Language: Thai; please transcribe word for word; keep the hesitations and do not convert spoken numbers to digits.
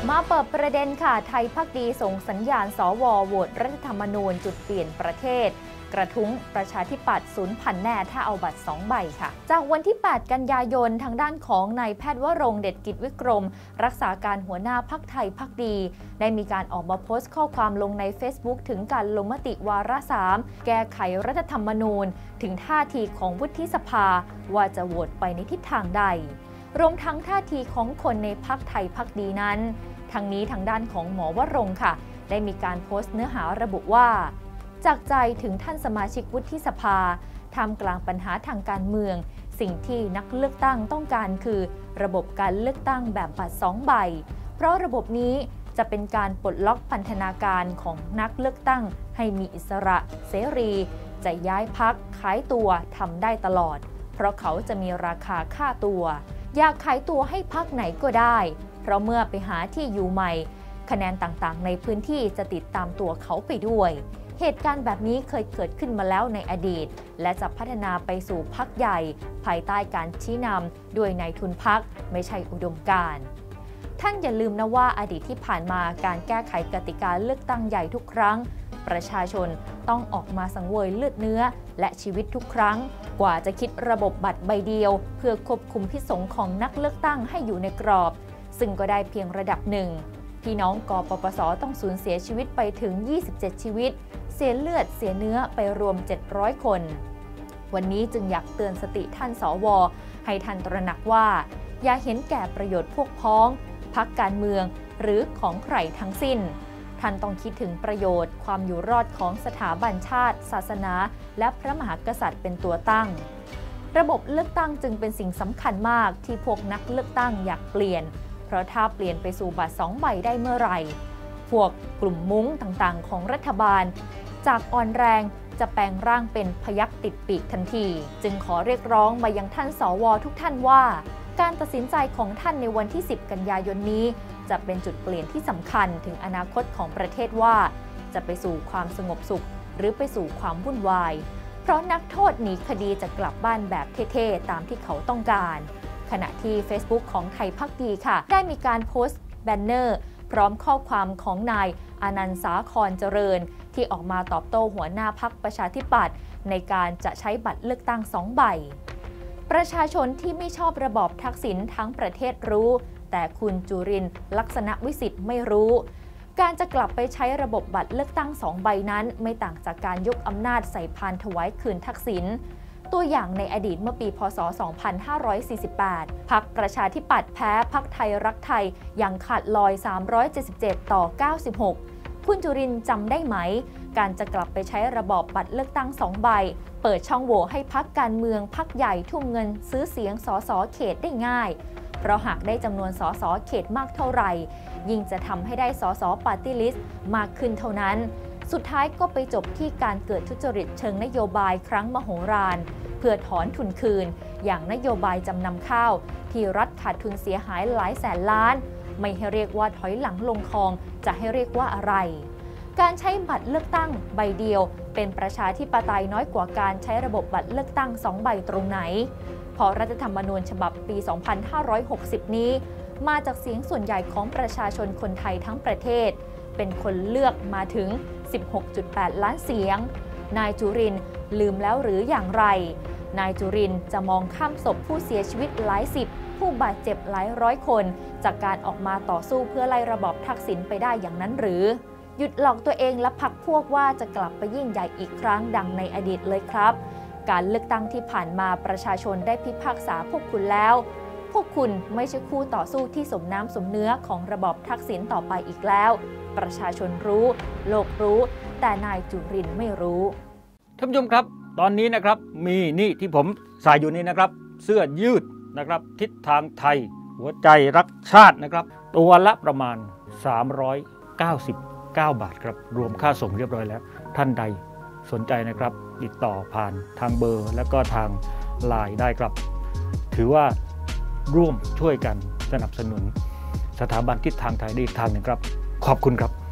มาเปิดประเด็นค่ะไทยภักดีส่งสัญญาณสวโหวตรัฐธรรมนูญจุดเปลี่ยนประเทศกระทุ้งประชาธิปัตย์สูญพันธุ์แน่ถ้าเอาบัตรสองใบค่ะจากวันที่แปดกันยายนทางด้านของนายแพทย์วรงค์เดชกิจวิกรมรักษาการหัวหน้าพรรคไทยภักดีได้มีการออกมาโพสต์ข้อความลงใน Facebook ถึงการลงมติวาระสามแก้ไขรัฐธรรมนูญถึงท่าทีของวุฒิสภาว่าจะโหวตไปในทิศทางใดรวมทั้งท่าทีของคนในพรรคไทยภักดีนั้นทางนี้ทางด้านของหมอวรงค์ค่ะได้มีการโพสต์เนื้อหาระบุว่าจากใจถึงท่านสมาชิกวุฒิสภาท่ามกลางปัญหาทางการเมืองสิ่งที่นักเลือกตั้งต้องการคือระบบการเลือกตั้งแบบบัตรสองใบเพราะระบบนี้จะเป็นการปลดล็อกพันธนาการของนักเลือกตั้งให้มีอิสระเสรีจะย้ายพรรคขายตัวทำได้ตลอดเพราะเขาจะมีราคาค่าตัวอยากขายตัวให้พรรคไหนก็ได้เพราะเมื่อไปหาที่อยู่ใหม่คะแนนต่างๆในพื้นที่จะติดตามตัวเขาไปด้วยเหตุการณ์แบบนี้เคยเกิดขึ้นมาแล้วในอดีตและจะพัฒนาไปสู่พรรคใหญ่ภายใต้การชี้นำด้วยนายทุนพรรคไม่ใช่อุดมการณ์ท่านอย่าลืมนะว่าอดีตที่ผ่านมาการแก้ไขกติกาเลือกตั้งใหญ่ทุกครั้งประชาชนต้องออกมาสังเวยเลือดเนื้อและชีวิตทุกครั้งกว่าจะคิดระบบบัตรใบเดียวเพื่อควบคุมพิษสงของนักเลือกตั้งให้อยู่ในกรอบซึ่งก็ได้เพียงระดับหนึ่งพี่น้องกปปสต้องสูญเสียชีวิตไปถึงยี่สิบเจ็ดชีวิตเสียเลือดเสียเนื้อไปรวมเจ็ดร้อยคนวันนี้จึงอยากเตือนสติท่านสวให้ท่านตระหนักว่าอย่าเห็นแก่ประโยชน์พวกพ้องพรรคการเมืองหรือของใครทั้งสิ้นท่านต้องคิดถึงประโยชน์ความอยู่รอดของสถาบันชาติศาสนาและพระมหากษัตริย์เป็นตัวตั้งระบบเลือกตั้งจึงเป็นสิ่งสำคัญมากที่พวกนักเลือกตั้งอยากเปลี่ยนเพราะถ้าเปลี่ยนไปสู่บัตรสองใบได้เมื่อไหร่พวกกลุ่มมุ้งต่างๆของรัฐบาลจากอ่อนแรงจะแปลงร่างเป็นพยัคฆ์ติดปีกทันทีจึงขอเรียกร้องมายังท่านสวทุกท่านว่าการตัดสินใจของท่านในวันที่สิบกันยายนนี้จะเป็นจุดเปลี่ยนที่สำคัญถึงอนาคตของประเทศว่าจะไปสู่ความสงบสุขหรือไปสู่ความวุ่นวายเพราะนักโทษหนีคดีจะกลับบ้านแบบเท่ๆตามที่เขาต้องการขณะที่ Facebook ของไทยภักดีค่ะได้มีการโพสต์แบนเนอร์พร้อมข้อความของนายอานันต์สาครเจริญที่ออกมาตอบโต้หัวหน้าพรรคประชาธิปัตย์ในการจะใช้บัตรเลือกตั้งสองใบประชาชนที่ไม่ชอบระบอบทักษิณทั้งประเทศรู้แต่คุณจุรินทร์ลักษณะวิสิทธิ์ไม่รู้การจะกลับไปใช้ระบบบัตรเลือกตั้งสองใบนั้นไม่ต่างจากการยกอำนาจใส่พานถวายคืนทักษิณตัวอย่างในอดีตเมื่อปีพ.ศ. สองพันห้าร้อยสี่สิบแปด พรรคประชาธิปัตย์แพ้พรรคไทยรักไทยอย่างขาดลอยสามร้อยเจ็ดสิบเจ็ดต่อเก้าสิบหกคุณจุรินทร์จำได้ไหมการจะกลับไปใช้ระบอบบัตรเลือกตั้งสองใบเปิดช่องโหว่ให้พรรคการเมืองพรรคใหญ่ทุ่มเงินซื้อเสียงสสเขตได้ง่ายเพราะหากได้จำนวนสสเขตมากเท่าไหร่ยิ่งจะทำให้ได้สสปาร์ตี้ลิสต์มากขึ้นเท่านั้นสุดท้ายก็ไปจบที่การเกิดทุจริตเชิงนโยบายครั้งมโหฬารเพื่อถอนทุนคืนอย่างนโยบายจำนำข้าวที่รัฐขาดทุนเสียหายหลายแสนล้านไม่ให้เรียกว่าถอยหลังลงคลองจะให้เรียกว่าอะไรการใช้บัตรเลือกตั้งใบเดียวเป็นประชาธิปไตยน้อยกว่าการใช้ระบบบัตรเลือกตั้งสองใบตรงไหนเพราะรัฐธรรมนูญฉบับปี สองพันห้าร้อยหกสิบ นี้มาจากเสียงส่วนใหญ่ของประชาชนคนไทยทั้งประเทศเป็นคนเลือกมาถึง สิบหกจุดแปด ล้านเสียงนายจุรินทร์ลืมแล้วหรืออย่างไรนายจุรินทร์จะมองข้ามศพผู้เสียชีวิตหลายสิบผู้บาดเจ็บหลายร้อยคนจากการออกมาต่อสู้เพื่อไล่ระบอบทักษิณไปได้อย่างนั้นหรือหยุดหลอกตัวเองและพรรคพวกว่าจะกลับไปยิ่งใหญ่อีกครั้งดังในอดีตเลยครับการเลือกตั้งที่ผ่านมาประชาชนได้พิพากษาพวกคุณแล้วพวกคุณไม่ใช่คู่ต่อสู้ที่สมน้ำสมเนื้อของระบอบทักษิณต่อไปอีกแล้วประชาชนรู้โลกรู้แต่นายจุรินทร์ไม่รู้ท่านผู้ชมครับตอนนี้นะครับมีนี่ที่ผมใส่อยู่นี่นะครับเสื้อยืดนะครับทิศทางไทยหัวใจรักชาตินะครับตัวละประมาณสามร้อยเก้าสิบเก้าบาทครับรวมค่าส่งเรียบร้อยแล้วท่านใดสนใจนะครับติดต่อผ่านทางเบอร์และก็ทางไลน์ได้ครับถือว่าร่วมช่วยกันสนับสนุนสถาบันทิศทางไทยได้อีกทางหนึ่งครับขอบคุณครับ